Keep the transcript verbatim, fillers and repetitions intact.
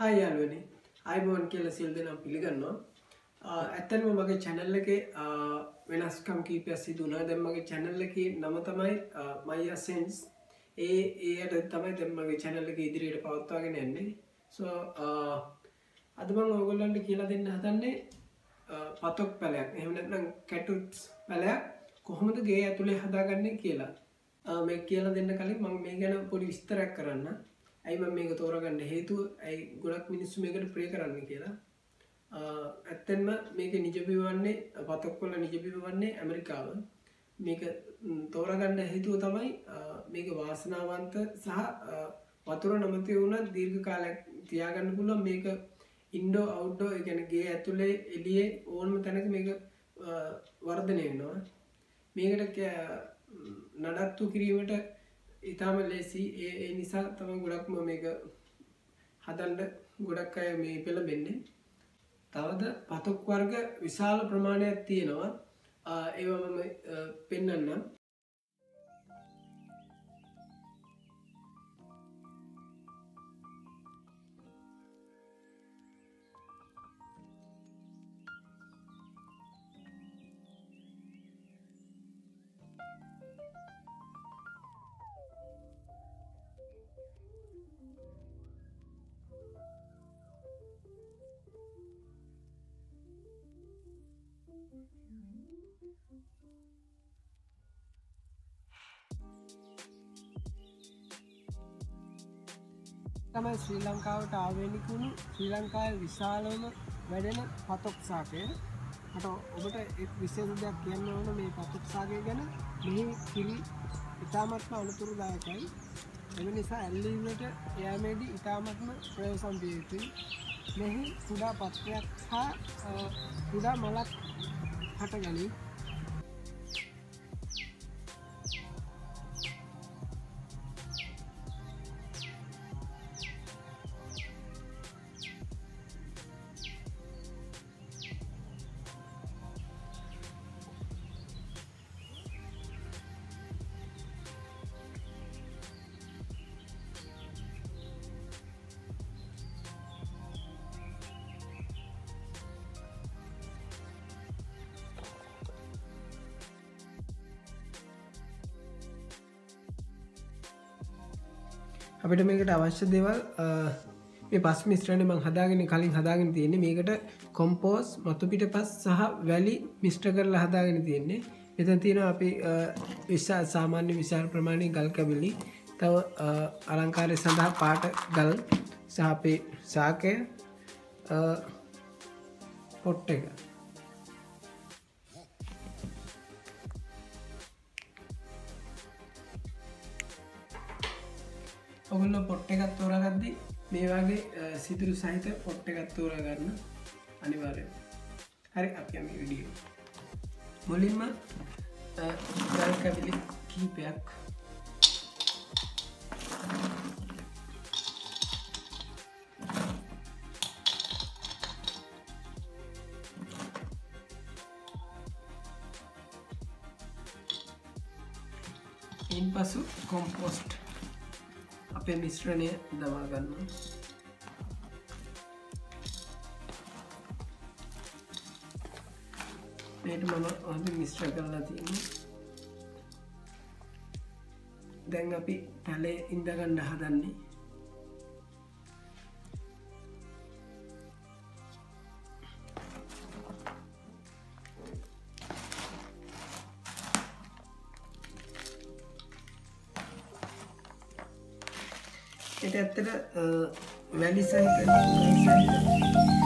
Hi යාළුවනි අයිබෝන් කියලා සියලු දෙනා පිළිගන්නවා. ඇත්තටම මගේ channel එකේ වෙනස්කම් කීපයක් සිදු වුණා. දැන් මගේ channel එකේ නම තමයි Maya Sense. ඒ ඒකට තමයි දැන් මගේ channel එක ඉදිරියට පවත්වාගෙන යන්නේ. so අද මම ඔයගොල්ලන්ට කියලා දෙන්න හදන්නේ පතොක් පැලයක්. එහෙම නැත්නම් කැටුට්ස් පැලයක් කොහොමද ගේ ඇතුලේ හදාගන්නේ කියලා. මේ කියලා දෙන්න කලින් මම මේ ගැන පොඩි විස්තරයක් කරන්න. ඇයි මම මේක තෝරගන්න හේතුව ඇයි ගොඩක් මිනිස්සු මේකට ප්‍රේ කරන්නේ කියලා. ඇත්තෙන්ම මේක නිජබිම වන්නේ පතොක් වල නිජබිම වන්නේ ඇමරිකාව. මේක තෝරගන්න හේතුව තමයි මේක වාසනාවන්ත සහ වතුර නැමැති වුණත් දීර්ඝ කාලයක් තියාගන්න පුළුවන්. මේක ඉන්ඩෝ අවුට්ඩෝ ඒ කියන්නේ ගේ ඇතුලේ එළියේ ඕනම තැනක මේක වර්ධනය වෙනවා. මේකට නඩත්තු කිරීමට ඉතාම ලේසි. ඒ ඒ නිසා තමයි ගොඩක්ම මේක හදන්න ගොඩක් අය මේ පෙළඹෙන්නේ. තවද පතොක් වර්ග විශාල ප්‍රමාණයක් තියෙනවා. ඒවා මම පෙන්වන්නම්. තමයි ශ්‍රී ලංකාවට ආවේනික වුණු ශ්‍රී ලංකාවේ විශාලම වැඩෙන පතොක් සාකය. මට ඔබට එක් විශේෂ දෙයක් කියන්න ඕන මේ පතොක් සාකය ගැන. මෙහි කිරි ඉතාමත්ම අනුතුරුදායකයි. එම නිසා ඇල්ලීමට යෑමේදී ඉතාමත්ම ප්‍රයෝසම් විය යුතුයි. මෙහි කුඩා පත්‍රයක් හා කුඩා මලක් හටගනී. අපිට මේකට අවශ්‍ය දේවල් මේ පස් මිශ්‍රණය මම හදාගෙන කලින් හදාගෙන තියෙන්නේ. මේකට කොම්පෝස් මතු පිටපස් සහ වැලි මිශ්‍ර කරලා හදාගෙන තියෙන්නේ. මෙතන තියෙනවා අපි විශාල සාමාන්‍ය විශාල ප්‍රමාණයේ ගල් කැබලි, තව අලංකාරය සඳහා පාට ගල් සහ අපේ ශාකය පොට් එක. ඔගොල්ලෝ පොට් එකක් තෝරාගද්දී මේ වගේ සිදුරු සහිත පොට් එකක් තෝරා ගන්න අනිවාර්යයෙන්. හරි අපි යමු වීඩියෝ. මුලින්ම ගල් කැබලි කීපයක් ඉන්පසු කොම්පෝස්ට් අපේ මිශ්‍රණය දමා ගන්න. මේක මම අද මිශ්‍ර කරලා තියෙනවා. දැන් අපි පැලේ ඉඳ ගන්න හදන්නේ. ඒක ඇත්තට වැලි සහිත ගල් සහිත